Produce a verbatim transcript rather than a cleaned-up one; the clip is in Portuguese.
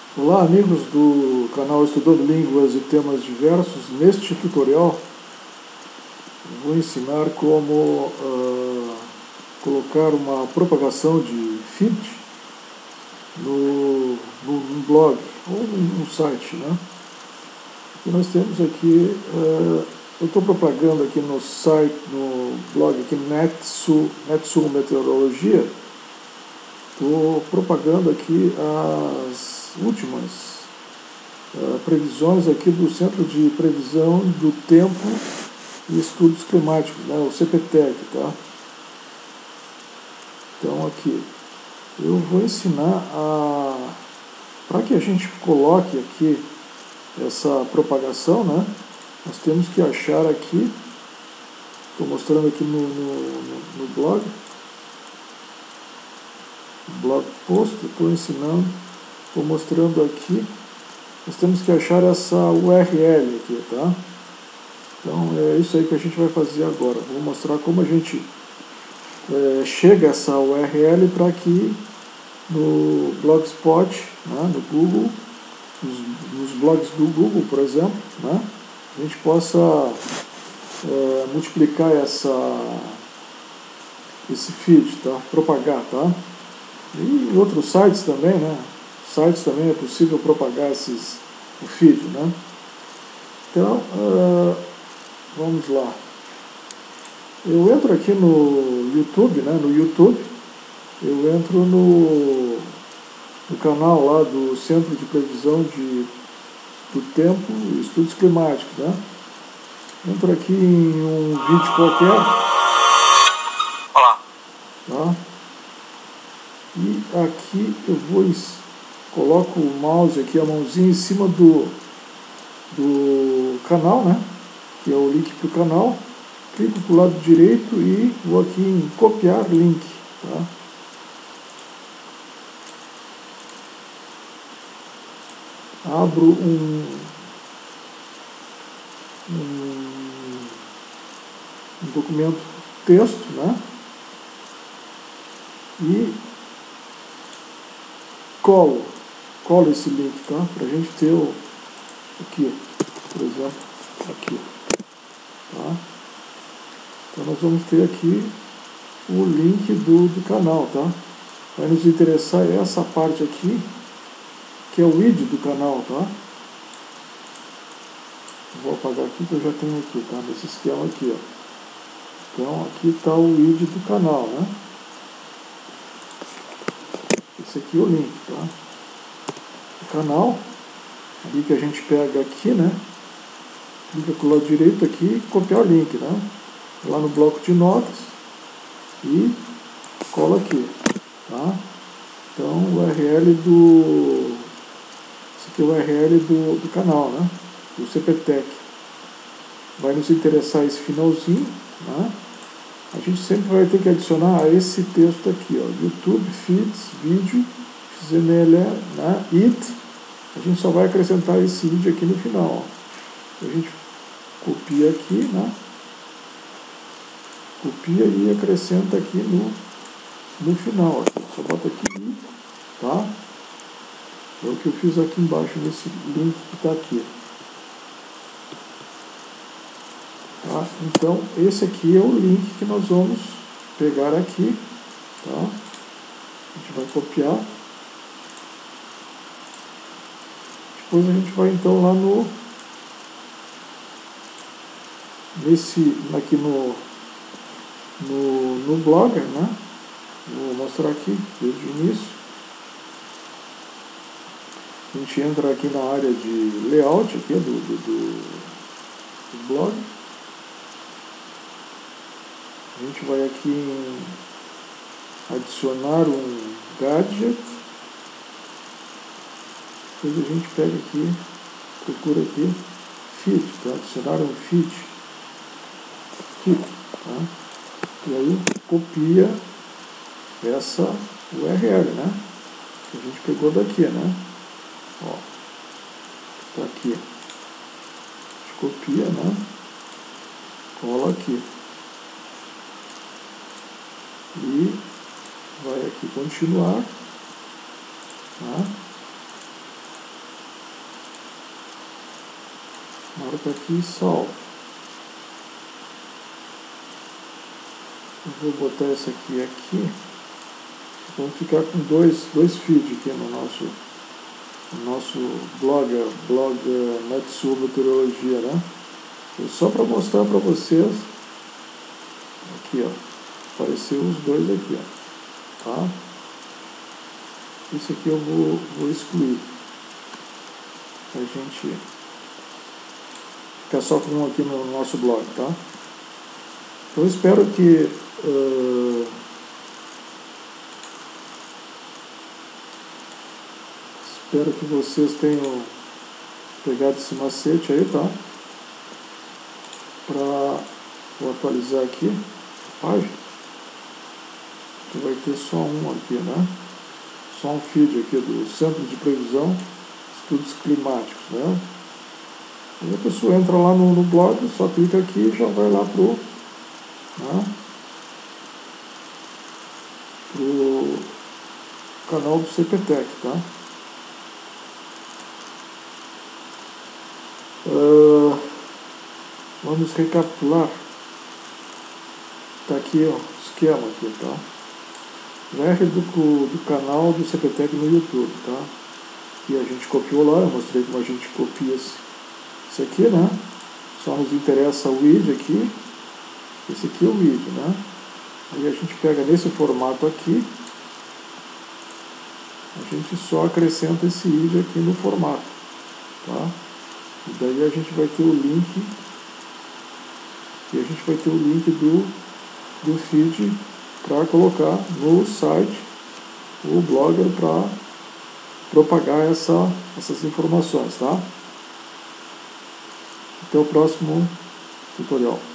Olá, amigos do canal Estudando Línguas e Temas Diversos. Neste tutorial vou ensinar como uh, colocar uma propagação de feed no, no, no blog ou no, no site, né? E nós temos aqui, uh, eu estou propagando aqui no site, no blog aqui Netsul, Netsul Meteorologia. Estou propagando aqui as últimas uh, previsões aqui do Centro de Previsão do Tempo e Estudos Climáticos, né, o C P T E C, tá? Então aqui, eu vou ensinar a... para que a gente coloque aqui essa propagação, né, nós temos que achar aqui, estou mostrando aqui no, no, no blog, blog post, estou ensinando, estou mostrando aqui, nós temos que achar essa U R L aqui, tá? Então é isso aí que a gente vai fazer agora. Vou mostrar como a gente é, chega a essa U R L para que no Blogspot, né, no Google, nos, nos blogs do Google, por exemplo, né, a gente possa é, multiplicar essa, esse feed, tá? Propagar, tá? E em outros sites também, né? Sites também é possível propagar esses, o feed, né? Então, uh, vamos lá. Eu entro aqui no YouTube, né? No YouTube, eu entro no, no canal lá do Centro de Previsão de, do Tempo e Estudos Climáticos, né? Entro aqui em um vídeo qualquer. Olá. Tá? E aqui eu vou, coloco o mouse aqui, a mãozinha em cima do, do canal, né? Que é o link para o canal. Clico para o lado direito e vou aqui em copiar link. Tá? Abro um, um, um documento texto, né? E colo, colo esse link, tá? Para a gente ter o aqui, por exemplo, aqui, tá? Então nós vamos ter aqui o link do, do canal, tá? Vai nos interessar essa parte aqui, que é o I D do canal, tá? Vou apagar aqui que eu já tenho aqui, tá? Nesse esquema aqui, ó. Então aqui está o I D do canal, né? Esse aqui é o link, tá? O canal, ali que a gente pega aqui, né? Clica com o lado direito aqui e copiar o link, né? Lá no bloco de notas e cola aqui, tá? Então o U R L do... esse aqui é o U R L do, do canal, né? Do C P T E C. Vai nos interessar esse finalzinho, né? A gente sempre vai ter que adicionar esse texto aqui, ó, YouTube, Feeds, Vídeo, X M L, né, It. A gente só vai acrescentar esse vídeo aqui no final, ó. A gente copia aqui, né? Copia e acrescenta aqui no, no final. Ó. Só bota aqui, tá? É o que eu fiz aqui embaixo nesse link que está aqui. Tá? Então, esse aqui é o link que nós vamos pegar aqui, tá? A gente vai copiar. Depois a gente vai então lá no nesse aqui no no, no Blogger, né? Vou mostrar aqui desde o início. A gente entra aqui na área de layout aqui do, do, do, do blog. A gente vai aqui em adicionar um gadget. Depois a gente pega aqui, procura aqui, feed, tá? Adicionar um feed. Feed, tá? E aí copia essa U R L, né? Que a gente pegou daqui, né? Ó, tá aqui. A gente copia, né? Cola aqui. E vai aqui continuar, tá? Agora está aqui salvo. Eu vou botar essa aqui aqui. Vamos ficar com dois, dois feeds aqui no nosso, no nosso blog, blog Metsu Meteorologia, né? E só para mostrar para vocês, aqui ó, apareceu os dois aqui, ó, tá? Isso aqui eu vou, vou excluir, a gente ficar só com um aqui no nosso blog, tá? Então eu espero que uh, espero que vocês tenham pegado esse macete aí, tá? Para vou atualizar aqui a página, que vai ter só um aqui, né? Só um feed aqui do Centro de Previsão Estudos Climáticos, né? E a pessoa entra lá no, no blog, só clica aqui e já vai lá pro, né, pro canal do CPTEC, tá? Uh, vamos recapitular. Tá aqui ó, o esquema aqui, tá? R do, do canal do CPTEC no YouTube, tá? E a gente copiou lá, eu mostrei como a gente copia esse, esse aqui, né? Só nos interessa o I D aqui. Esse aqui é o I D, né? Aí a gente pega nesse formato aqui, a gente só acrescenta esse I D aqui no formato, tá? E daí a gente vai ter o link, e a gente vai ter o link do, do feed para colocar no site o Blogger para propagar essa, essas informações, tá? Até o próximo tutorial.